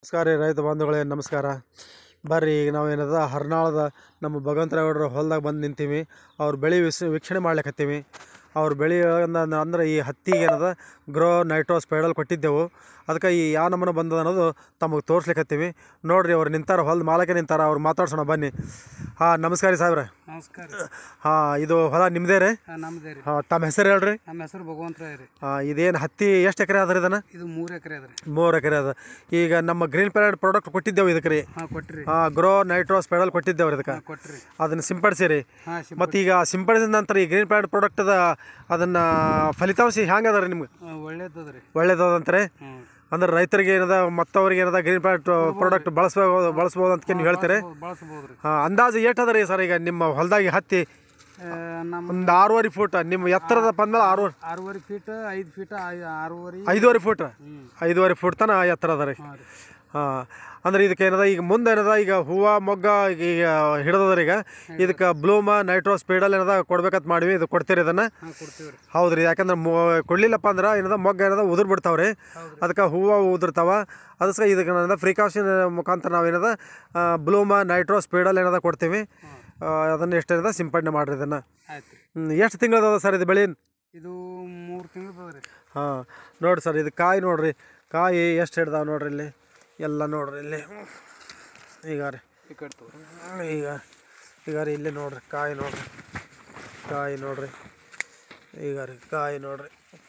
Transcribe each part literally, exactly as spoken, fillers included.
ನಮಸ್ಕಾರ ರೀ ರೈತ ಬಾಂಧುಗಳೇ, ನಮಸ್ಕಾರ. ಬರ್ರಿ ಈಗ ನಾವೇನದ ಹರ್ನಾಳದ ನಮ್ಮ ಭಗವಂತರಾಗೌಡರ ಹೊಲ್ದಾಗ ಬಂದು ನಿಂತೀವಿ. ಅವ್ರ ಬೆಳೆ ವಿಸ್ ವೀಕ್ಷಣೆ ಮಾಡ್ಲಿಕ್ಕತ್ತೀವಿ. ಅವ್ರ ಬೆಳೆ ಅಂದ್ರೆ ಈ ಹತ್ತಿಗೆ ಏನದ ಗ್ರೋ ನೈಟ್ರೋಸ್ ಪೈಡಲ್ ಕೊಟ್ಟಿದ್ದೆವು. ಅದಕ್ಕೆ ಈ ಯಾವ ನಮೂನೆ ಬಂದದ ಅನ್ನೋದು ತಮಗೆ ತೋರಿಸ್ಲಿಕ್ಕತ್ತೀವಿ. ನೋಡಿರಿ, ಅವ್ರು ನಿಂತಾರ, ಹೊಲ್ದ ಮಾಲಕ್ಕೆ ನಿಂತಾರ. ಅವ್ರು ಮಾತಾಡ್ಸೋಣ ಬನ್ನಿ. ಹಾಂ, ನಮಸ್ಕಾರ ರೀ ಸಾಹೇಬ್ರೆ. ನಮಸ್ಕಾರ. ಹಾಂ, ಇದು ಹೊಲ ನಿಮ್ಮದೇ ರೀ? ನಮ್ಮದೇ ರೀ. ಹಾಂ, ತಮ್ಮ ಹೆಸರು ಹೇಳ್ರಿ. ನಮ್ಮ ಹೆಸರು ಭಗವಂತರಾಯ ರೀ. ಹಾಂ, ಇದೇನು ಹತ್ತಿ ಎಷ್ಟು ಎಕರೆ ಅದ ರೀ? ಇದನ್ನು ಇದು ಮೂರು ಎಕರೆ ಅದ ರೀ. ಮೂರು ಎಕರೆ ಅದ. ಈಗ ನಮ್ಮ ಗ್ರೀನ್ ಪ್ಯಾಲೆಟ್ ಪ್ರಾಡಕ್ಟ್ ಕೊಟ್ಟಿದ್ದೆವು ಇದಕ್ಕೆ ರೀ. ಹಾಂ, ಕೊಟ್ಟಿರಿ. ಹಾಂ, ಗ್ರೋ ನೈಟ್ರೋಸ್ ಪೆಡಲ್ ಕೊಟ್ಟಿದ್ದೇವೆ ಇದಕ್ಕೆ. ಕೊಟ್ಟಿರಿ. ಅದನ್ನು ಸಿಂಪಡಿಸಿರಿ. ಹಾಂ, ಮತ್ತು ಈಗ ಸಿಂಪಡಿಸಿದ ನಂತರ ಈ ಗ್ರೀನ್ ಪ್ಯಾಲೆಟ್ ಪ್ರಾಡಕ್ಟದ ಅದನ್ನು ಫಲಿತಾಂಶ ಹೆಂಗೆ ಅದ ರೀ ನಿಮ್ಗೆ? ಒಳ್ಳೇದದ ರೀ. ಒಳ್ಳೇದದಂತಾರೆ. ಹ್ಞೂ. ಅಂದ್ರೆ ರೈತರಿಗೆ ಏನದ ಮತ್ತವ್ರಿಗೆ ಏನದ ಗ್ರೀನ್ ಪ್ಯಾಲೆಟ್ ಪ್ರಾಡಕ್ಟ್ ಬಳಸ್ಬೋದು ಬಳಸ್ಬೋದು ಅಂತ ನೀವು ಹೇಳ್ತೀರಿ. ಬಳಸ್ಬೋದು ರೀ. ಹಾಂ, ಅಂದಾಜು ಏಟ್ ಅದ ರೀ ಸರ್ ಈಗ ನಿಮ್ಮ ಹೊಲದಾಗಿ ಹತ್ತಿ? ನಮ್ಮ ಒಂದು ಆರೂವರೆ ಫೂಟ್. ನಿಮ್ಮ ಎತ್ತರದ ಬಂದ್ಮೇಲೆ ಆರೂವರೆ ಆರೂವರೆ ಫೀಟ್ ಐದು ಫೀಟ್ ಆರೂವರೆ ಐದೂವರೆ ಫೂಟ್ ಐದೂವರೆ ಫೂಟ್ ತನ ಎತ್ತರ ಅದ ರೀ. ಹಾಂ ರೀ. ಹಾಂ, ಅಂದ್ರೆ ಇದಕ್ಕೆ ಏನದ ಈಗ ಮುಂದೆ ಏನದ ಈಗ ಹೂವು ಮೊಗ್ಗ ಈಗ ಹಿಡಿದದ ಈಗ ಇದಕ್ಕೆ ಬ್ಲೂಮ ನೈಟ್ರೋಸ್ ಪೀಡಲ್ ಏನದ ಕೊಡ್ಬೇಕಂತ ಮಾಡಿವಿ. ಇದು ಕೊಡ್ತೀರಿ ಇದನ್ನು? ಹಾಂ, ಕೊಡ್ತೀವಿ ರೀ. ಹೌದು ರೀ. ಯಾಕಂದ್ರೆ ಮೊ ಕೊಡಲಿಲ್ಲಪ್ಪ ಅಂದ್ರೆ ಏನದ ಮೊಗ್ಗ ಏನದ ಉದುರು ಬಿಡ್ತಾವೆ ರೀ. ಅದಕ್ಕೆ ಹೂವು ಉದುರ್ತಾವ. ಅದಕ್ಕೆ ಇದಕ್ಕೆ ಏನದ ಪ್ರಿಕಾಷನ್ ಮುಖಾಂತರ ನಾವೇನದ ಬ್ಲೂಮ ನೈಟ್ರೋಸ್ ಪೀಡಲ್ ಏನದ ಕೊಡ್ತೀವಿ. ಅದನ್ನು ಎಷ್ಟು ಏನದ ಸಿಂಪಡಣೆ ಮಾಡಿರಿ ಇದನ್ನು. ಆಯ್ತು. ಎಷ್ಟು ತಿಂಗಳದ ಸರ್ ಇದು ಬೆಳೆ? ಇದು ಮೂರು ತಿಂಗಳು ರೀ. ಹಾಂ, ನೋಡಿರಿ ಸರ್, ಇದು ಕಾಯಿ ನೋಡಿರಿ. ಕಾಯಿ ಎಷ್ಟು ಹಿಡ್ದಾವೆ ನೋಡ್ರಿ. ಇಲ್ಲಿ ಎಲ್ಲ ನೋಡ್ರಿ. ಇಲ್ಲಿ ಈಗ ರೀ ಈಗ ಈಗ ರೀ ಇಲ್ಲಿ ನೋಡ್ರಿ ಕಾಯಿ ನೋಡ್ರಿ. ಕಾಯಿ ನೋಡ್ರಿ. ಈಗ ರೀ ಕಾಯಿ ನೋಡ್ರಿ.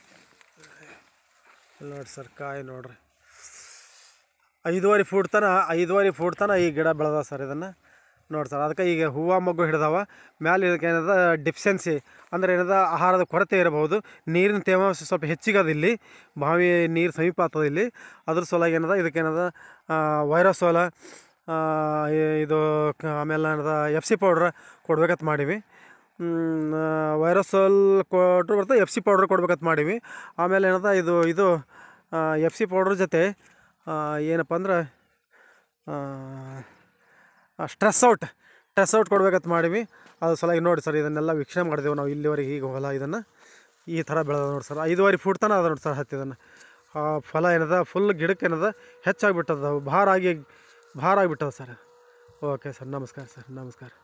ನೋಡಿ ಸರ್, ಕಾಯಿ ನೋಡ್ರಿ. ಐದೂವರೆ ಫೂಟ್ ತನ ಐದೂವರೆ ಫೂಟ್ ತನ ಈ ಗಿಡ ಬೆಳೆದ ಸರ್. ಇದನ್ನು ನೋಡಿ ಸರ್. ಅದಕ್ಕೆ ಈಗ ಹೂವು ಮೊಗ್ಗು ಹಿಡ್ದಾವ. ಮ್ಯಾಲೆ ಇದಕ್ಕೆ ಏನದ ಡಿಫಿಷಿಯನ್ಸಿ ಅಂದರೆ ಏನದ ಆಹಾರದ ಕೊರತೆ ಇರಬಹುದು. ನೀರಿನ ತೇವಾಂಶ ಸ್ವಲ್ಪ ಹೆಚ್ಚಿಗದ. ಇಲ್ಲಿ ಬಾವಿ ನೀರು ಸಮೀಪ ಆಗ್ತದೆ ಇಲ್ಲಿ. ಅದ್ರ ಸಲುವಾಗಿ ಏನದ ಇದಕ್ಕೆ ಏನದ ವೈರಸೋಲ ಇದು ಆಮೇಲೆ ಏನದ ಎಫ್ ಸಿ ಪೌಡ್ರ್ ಕೊಡ್ಬೇಕಂತ ಮಾಡೀವಿ. ವೈರಸೋಲ್ ಕೊಟ್ಟರು ಬರ್ತದೆ, ಎಫ್ ಸಿ ಪೌಡ್ರ್ ಕೊಡ್ಬೇಕಂತ ಮಾಡೀವಿ. ಆಮೇಲೆ ಏನದ ಇದು ಇದು ಎಫ್ ಸಿ ಪೌಡ್ರ್ ಜೊತೆ ಏನಪ್ಪ ಅಂದ್ರೆ ಸ್ಟ್ರೆಸ್ ಔಟ್ ಸ್ಟ್ರೆಸ್ ಔಟ್ ಕೊಡ್ಬೇಕಂತ ಮಾಡೀವಿ. ಅದು ಸಲುವಾಗಿ ನೋಡಿ ಸರ್, ಇದನ್ನೆಲ್ಲ ವೀಕ್ಷಣೆ ಮಾಡಿದೆವು ನಾವು ಇಲ್ಲಿವರೆಗೆ. ಈಗ ಹೊಲ ಇದನ್ನು ಈ ಥರ ಬೆಳೆದ ನೋಡಿ ಸರ್. ಐದೂವರೆ ಫೂಟ್ ತನಕ ಅದ ನೋಡಿ ಸರ್ ಹತ್ತಿದನ್ನು. ಫಲ ಏನದ ಫುಲ್ ಗಿಡಕ್ಕೆ ಏನದ ಹೆಚ್ಚಾಗಿಬಿಟ್ಟದ, ಭಾರ ಆಗಿ ಭಾರ ಆಗಿಬಿಟ್ಟದ ಸರ್. ಓಕೆ ಸರ್, ನಮಸ್ಕಾರ ಸರ್, ನಮಸ್ಕಾರ.